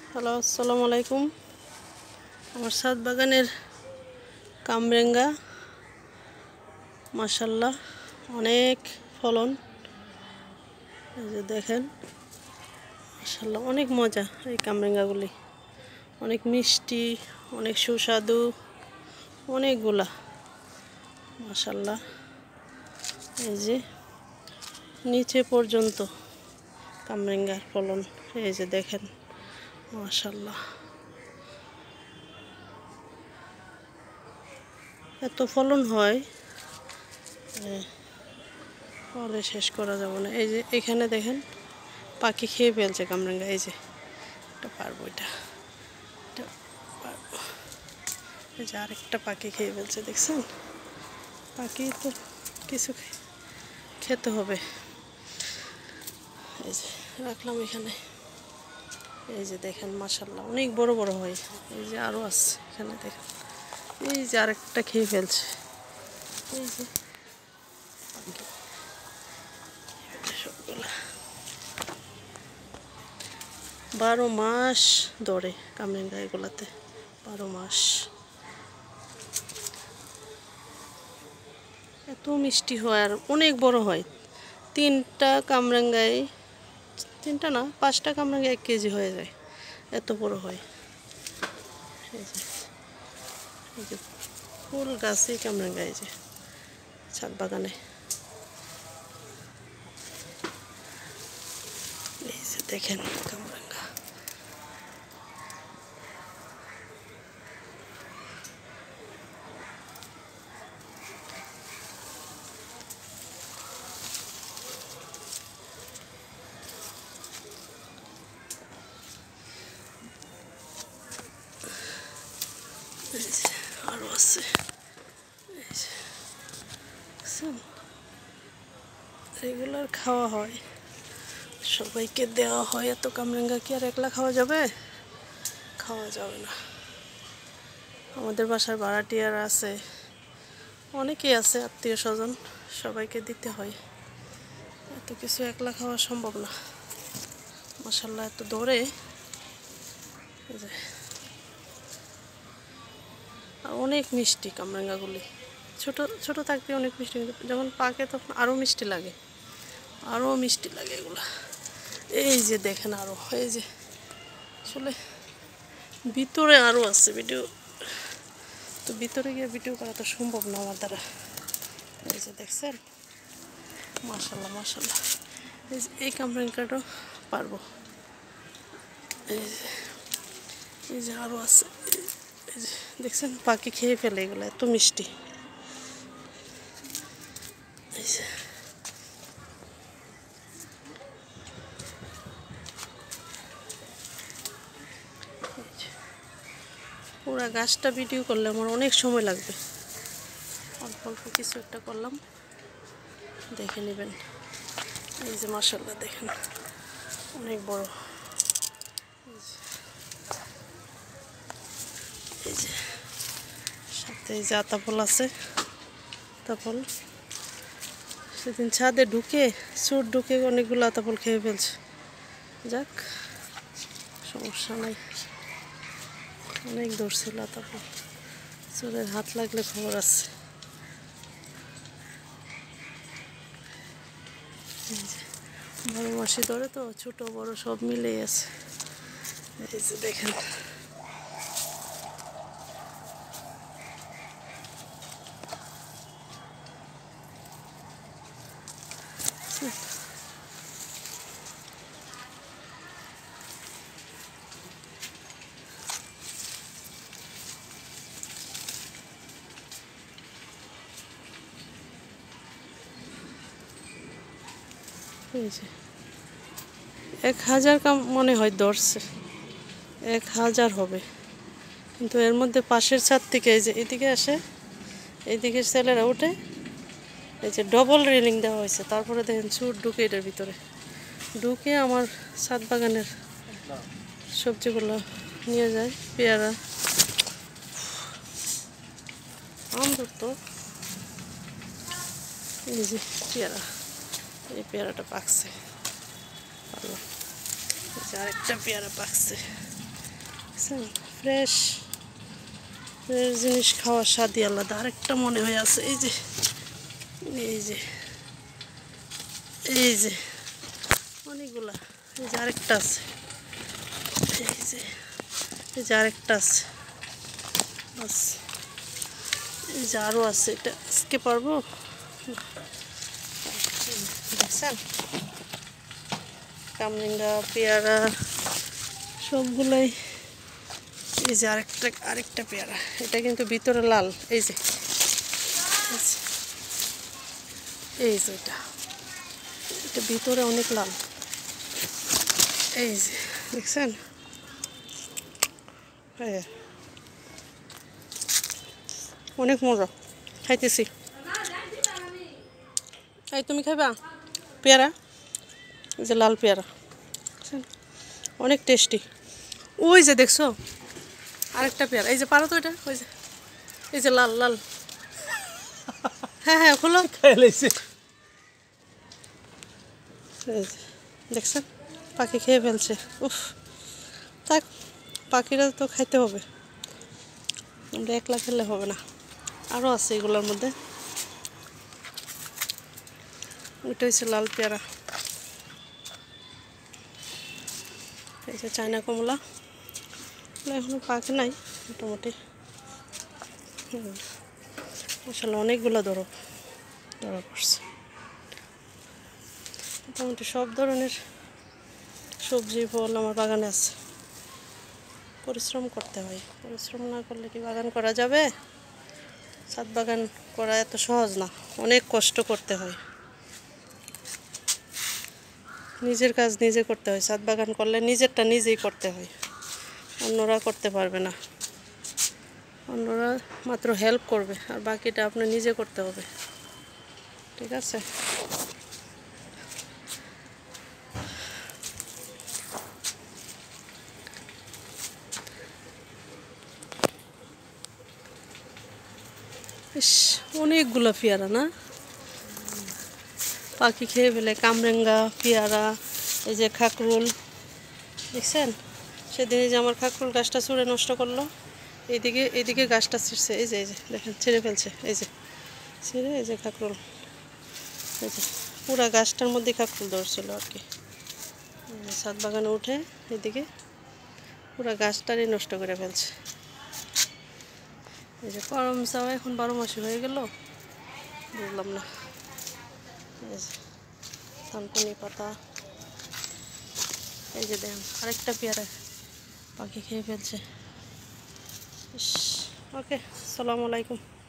Hello, আসসালামু আলাইকুম। আমার ছাদ বাগানের কামরাঙ্গা মাশাআল্লাহ অনেক ফলন। এই যে দেখেন, মাশাআল্লাহ অনেক মজা। এই কামরাঙ্গাগুলি অনেক মিষ্টি, অনেক সুস্বাদু, অনেকগুলা মাশাআল্লাহ। এই যে নিচে পর্যন্ত কামরাঙ্গার ফলন, এই যে দেখেন মাশাআল্লাহ। এত ফলন হয় ফলে শেষ করা যাবে না। এই যে এখানে দেখেন পাখি খেয়ে ফেলছে কামরাঙ্গা। এই যে এটা পারবো, এটা পারবো। এই যে আরেকটা পাখি খেয়ে ফেলছে, দেখছেন? পাখি তো কিছু খেতে হবে। এই যে রাখলাম এখানে। এই যে দেখেন মাশাআল্লাহ অনেক বড় বড় হয়। এই যে আরও আছে এখানে দেখেন। এই যে আরেকটা খেয়ে ফেলছে। এই যে সবগুলা 12 মাস ধরে কামরাঙ্গা এগুলাতে, 12 মাস। এত মিষ্টি হয় আর অনেক বড় হয়। 3টা কামরাঙ্গায়, 3টা না 5টা কামরাঙ্গা 1 কেজি হয়ে যায়, এত বড় হয়। এই যে ফুল গাছই কামরাঙ্গা। এই যে ছাদ বাগানে এই যে দেখেন কামরাঙ্গা। আরও আছে। রেগুলার খাওয়া হয়, সবাইকে দেওয়া হয়। এত কামরাঙ্গা কি আর একলা খাওয়া যাবে? খাওয়া যাবে না। আমাদের বাসার ভাড়াটিয়ার আছে, অনেকেই আছে, আত্মীয় স্বজন, সবাইকে দিতে হয়। এত কিছু একলা খাওয়া সম্ভব না। মাশাআল্লাহ এত ধরে। আর অনেক মিষ্টি কামরাঙ্গাগুলি। ছোট ছোট থাকতে অনেক মিষ্টি, যখন পাকে তখন আরও মিষ্টি লাগে, আরও মিষ্টি লাগে এগুলা। এই যে দেখেন আরও, এই যে আসলে ভিতরে আরও আছে। ভিডিও তো ভিতরে গিয়ে ভিডিও করা তো সম্ভব না আমার দ্বারা। এই যে দেখছেন মাশাআল্লাহ মাশাআল্লাহ। এই কামরাঙ্গাটাও পারবো। এই যে আরও আছে। এই যে দেখছেন পাখি খেয়ে ফেলে এগুলো, এত মিষ্টি। এই যে পুরা গাছটা ভিডিও করলে আমার অনেক সময় লাগবে। অল্প অল্প কিছু একটা করলাম, দেখে নেবেন। এই যে মাশাআল্লাহ দেখেন অনেক বড়। এই যে সাথে এই যে আতাফল আছে। আতাফল সেদিন ছাদে ঢুকে চোর ঢুকে অনেকগুলো আতাফল খেয়ে ফেলছে। যাক, সমস্যা নাই, অনেক ধরছিল আতাফল। চোরের হাত লাগলে খবর আছে। বড় মাসি ধরে তো, ছোট বড় সব মিলেই আছে। এই যে দেখেন এই যে 1000 কাম মনে হয় ধরছে, 1000 হবে। কিন্তু এর মধ্যে পাশের ছাদ থেকে এই যে এদিকে আসে, এইদিকে ছেলেরা উঠে। এই যে ডবল রেলিং দেওয়া হয়েছে, তারপরে দেখেন চোর ঢুকে এটার ভিতরে ঢুকে আমার ছাদ বাগানের সবজিগুলো নিয়ে যায়। পেয়ারা, আম ধরতো। এই যে পেয়ারা, এই পেয়ারাটা পাকছে ভালো। এই যে আরেকটা পেয়ারা পাকছে। ফ্রেশ ফ্রেশ জিনিস খাওয়ার স্বাদই আলাদা। আরেকটা মনে হয়ে আছে, এই যে এই যে এই যে অনেকগুলা, এই যে আরেকটা আছে, এই যে এই যে আরেকটা আছে, বাস এই যে আরও আছে। এটা আজকে পারবো? দেখছেন কামরাঙ্গা, পেয়ারা সবগুলাই। এই যে আরেকটা পেয়ারা, এটা কিন্তু ভিতরে লাল। এই যে এই যে এটা ভিতরে অনেক লাল। এই যে দেখছেন, অনেক মজা, খাইতেছি। এই তুমি খাইবা পেয়ারা? এই যে লাল পেয়ারা, অনেক টেস্টি। ওই যে দেখছো আরেকটা পেয়ারা, এই যে পারো তো এটা, ওই যে এই যে লাল লাল। হ্যাঁ হ্যাঁ খোলো, দেখছেন পাখি খেয়ে ফেলছে। উফ, থাক, পাখিরা তো খাইতে হবে, আমরা একলা খেলে হবে না। আরও আছে এগুলোর মধ্যে। ওইটা হচ্ছে লাল পেয়ারা। এই যে চায়না কমলা, এখনো পাকে নাই মোটামুটি। আসলে অনেকগুলো ধরা পড়ছে। মোটামুটি সব ধরনের সবজি ফল আমার বাগানে আছে। পরিশ্রম করতে হয়, পরিশ্রম না করলে কি বাগান করা যাবে? ছাদ বাগান করা এত সহজ না, অনেক কষ্ট করতে হয়। নিজের কাজ নিজে করতে হয়। ছাদ বাগান করলে নিজেরটা নিজেই করতে হয়, অন্যরা করতে পারবে না। অন্যরা মাত্র হেল্প করবে, আর বাকিটা আপনি নিজে করতে হবে। ঠিক আছে? ইস, অনেকগুলো পেয়ারা না, পাখি খেয়ে ফেলে। কামরাঙ্গা, পেয়ারা, এই যে খাকরুল, দেখছেন সেদিন যে আমার খাকরুল গাছটা ছুঁড়ে নষ্ট করলো। এইদিকে গাছটা ছিঁড়ছে, এই যে দেখেন ছিঁড়ে ফেলছে। এই যে ছিঁড়ে, এই যে খাকরুল, এই যে পুরা গাছটার মধ্যে খাকরুল ধরছিল আর কি। ছাদ বাগানে উঠে এদিকে পুরা গাছটারই নষ্ট করে ফেলছে। এই যে করম চাওয়া এখন 12 মাসি হয়ে গেল, বুঝলাম না। এই যে থানকুনি পাতা, এই যে দেখেন আরেকটা পেয়ারা পাখি খেয়ে ফেলছে। ওকে, আসসালামু আলাইকুম।